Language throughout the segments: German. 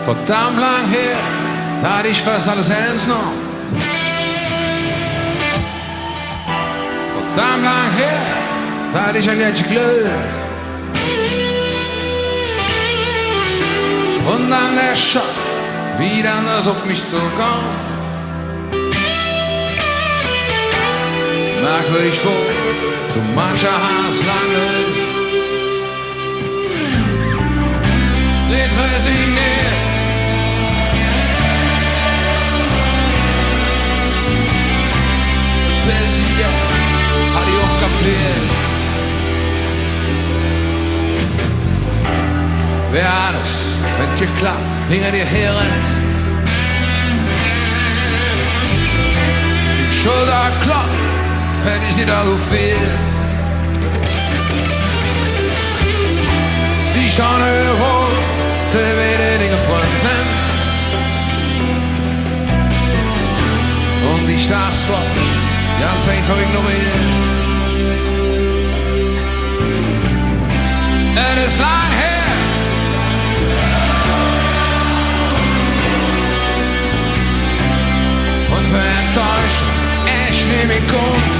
Verdammt lang her, da hatte ich fast alles ernst noch. Verdammt lang her, da hatte ich ein letztes Glück. Und dann der Schock, wie dann das auf mich zukommt. Merkwürdig wohl, so mancher Hass lange. Nicht resigniert. Bis jetzt hat ich auch kapiert. Wer alles, wenn dir klappt, hinter dir herrennt. Die Schulter klopft, wenn ich nicht so fehlt. Sie schauen rot, sie werden Dinge vollnimmt. Und ich darf's doch ganz einfach ignorieren. Es ist lang her. Und für Enttäuschung echt nehme ich Grund.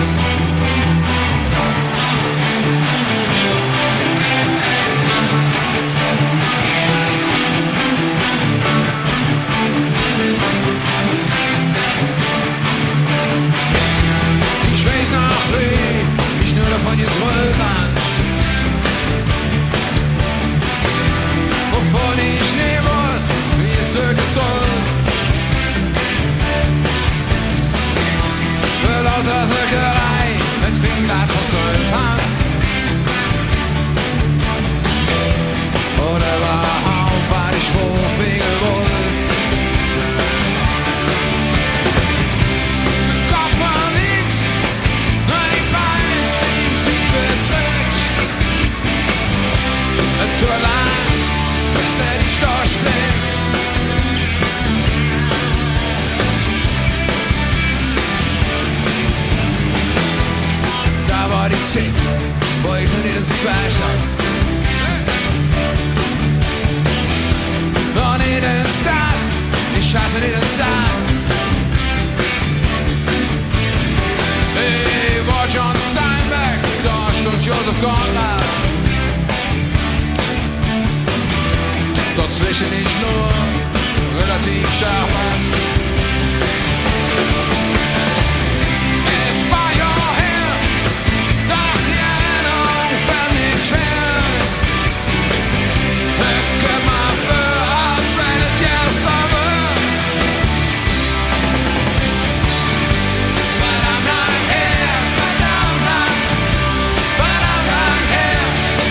Ich weiß noch, wie ich nur davon geträumt an. Wovon ich nie wusste, wie es zurückgezogen. Für lauter Söckerei mit Finger versäumt hat. Oder überhaupt war ich Wurfingel wollt. Kopf von nix, nur die Beine instinktive Tricks. Es tut lang, bis der die Storch blickt. Da war die Zeit, wo ich noch nicht ins Speicher. Noch nicht ins Start, ich hatte nicht ins Start. Ich war John Steinbeck, Dorst und Joseph Conrad. Dazwischen ich nur relativ scharf an. Es war ja her, doch die Erinnerung fällt nicht schwer. Ich geb mal für, als wenn es gestern wird. Verdammt lang her, verdammt lang her.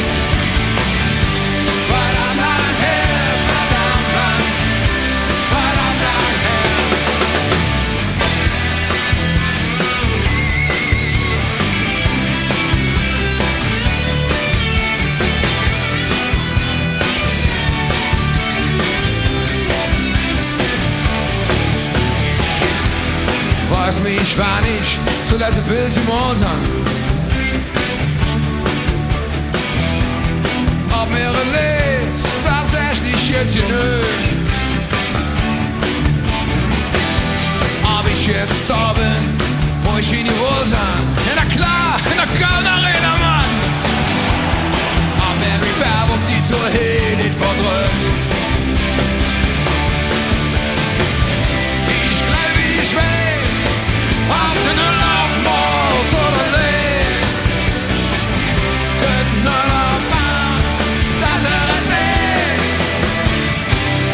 Verdammt lang her, verdammt lang her. Weiß mich, war nicht so letzte Bild im Montag. Ob mir lebt, tatsächlich jetzt hier nicht. Ob ich jetzt da bin, wo ich ihn geholt hab. Ja, na klar, in der Köln Arena, Mann. Ob mir mich Verb auf die Tour hin nicht verdrückt. Ich glaub, ich weiß, ob du nur laufen musst oder lebst. Könnten nur noch machen, dass er es ist.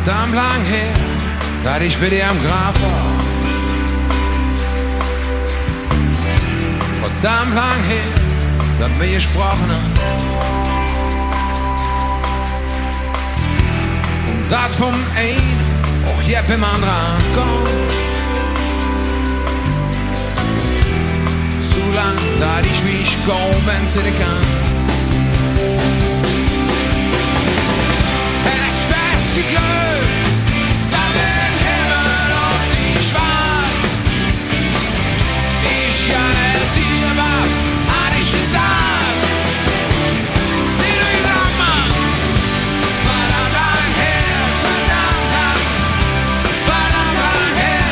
Verdammt lang her, dass ich bei dir am Grab war. Verdammt lang her, dass wir gesprochen haben. Und das vom einen auch jetzt beim anderen kommt. So lang, dass ich mich kaum entsinnen kann. Es beste Glück, da wird Himmel auf die schwarz. Ich ja nicht dir was, hat ich gesagt. Wie du gesagt, Mann. Verdammt lang her, verdammt lang. Verdammt lang her.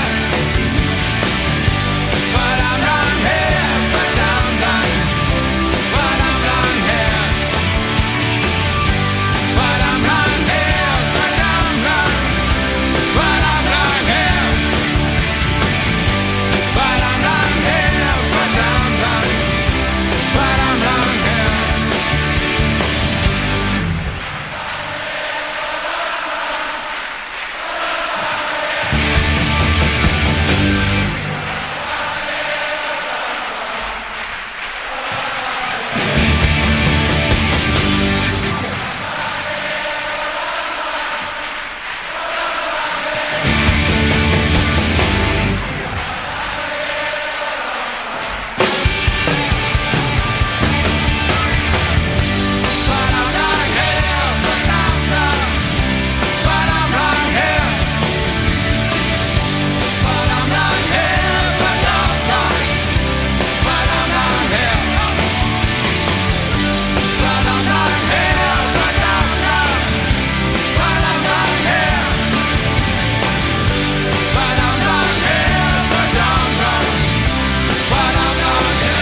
Verdammt lang her, verdammt lang. Verdammt lang her. Verdammt lang her, verdammt lang. Verdammt lang her. Verdammt lang her, verdammt lang. Verdammt lang her. Verdammt lang her, verdammt lang. Verdammt lang her. Verdammt lang her, verdammt lang. Verdammt lang her. Verdammt lang her, verdammt lang. Verdammt lang her. Verdammt lang her, verdammt lang. Verdammt lang her.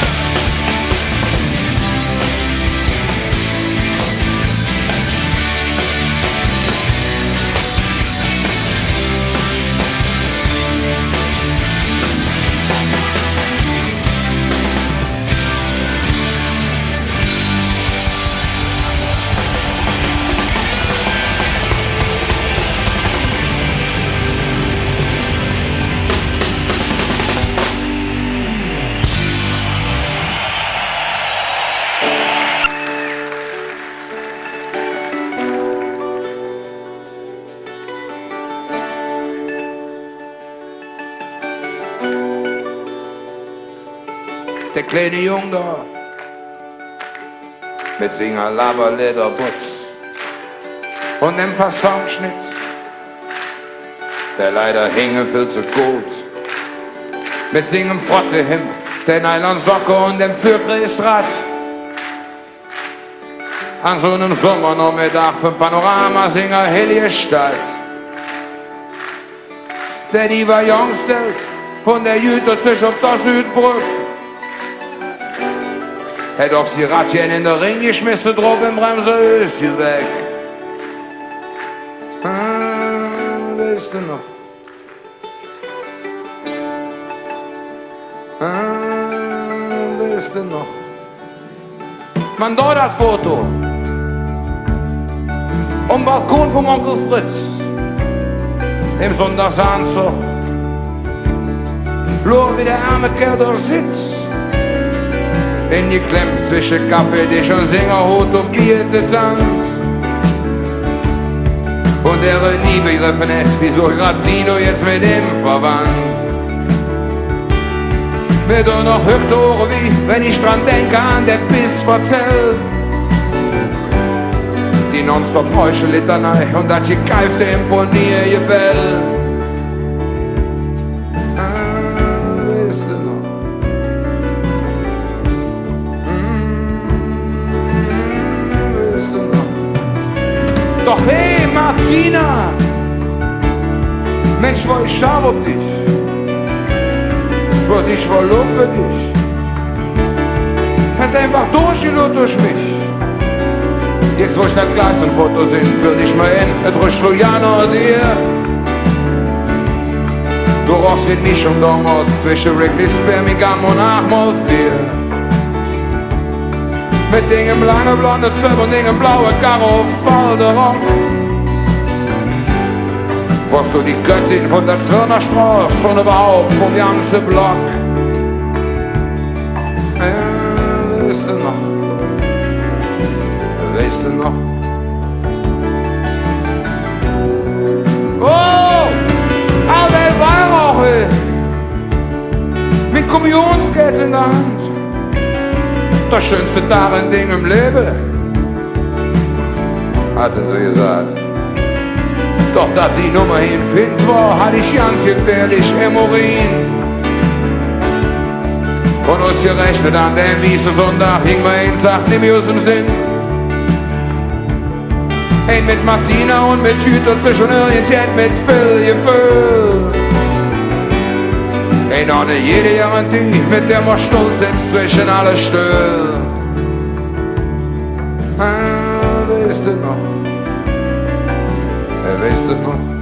Der kleine Jung da mit Singer Laberlederputz und dem Fassonschnitt, der leider hinge viel zu gut, mit Singem Frottehemd, der Nylonsocke und dem Fürgrisrad. An so einem Sommernachmittag für Panorama-Singer Hellgestalt, der die war jungstelt von der Jüte sich auf der Südbrück. Hätt auf sie Radchen in der Ring geschmissen, drauf im Bremsehöschen weg. Weißt du noch? Weißt du noch? Man dort das Foto. Am Balkon vom Onkel Fritz. Im Sonntagsanzug. Bloß wie der arme Kerl dort sitzt. Ingeklemmt zwischen Kaffee, und Singerhut und Bierte tanzt. Und er nie begriffen hätte, wieso grad Nino jetzt mit ihm verwandt. Mir doch noch Hüftore wie, wenn ich dran denke an der Bissverzell. Die nonstop Heuschel-Litanei und das gekeifte Imponiergebell. Weißt du noch? Weißt du noch? Doch hey Martina, Mensch, wo ich schau auf dich, was ich wohl lob für dich. Hast einfach durchgelot durch mich. Jetzt wo ich das Gleis im Foto sind, will ich mal in, et ruhig so ja noch dir. Du rochst mit mich schon damals zwischen Wrigley's, Birmingham und Achmod 4. Mit Dingen lange blonde Zöpfe und Dingen blaue Karo Balderock. Was du die Göttin von der Zwirnerstraße und überhaupt vom ganzen Block. Weißt du noch? Weißt du noch? Oh! Albert Weihrauch! Mit Kommunionsgeld in der Hand. Das schönste darin Ding im Leben, hatten sie gesagt. Doch da die Nummer hinfind war, hatte ich ganz gefährlich Hämorrhoiden. Von uns gerechnet an dem wiesen Sonntag hing mir ein Tag nicht mehr aus dem Sinn. Ein mit Martina und mit Hüter zwischen irgendjemand mit Phil gefüllt. Ein ohne jede Garantie, mit der man stolz sitzt zwischen alle Stühle. Weißt du noch? Weißt du noch?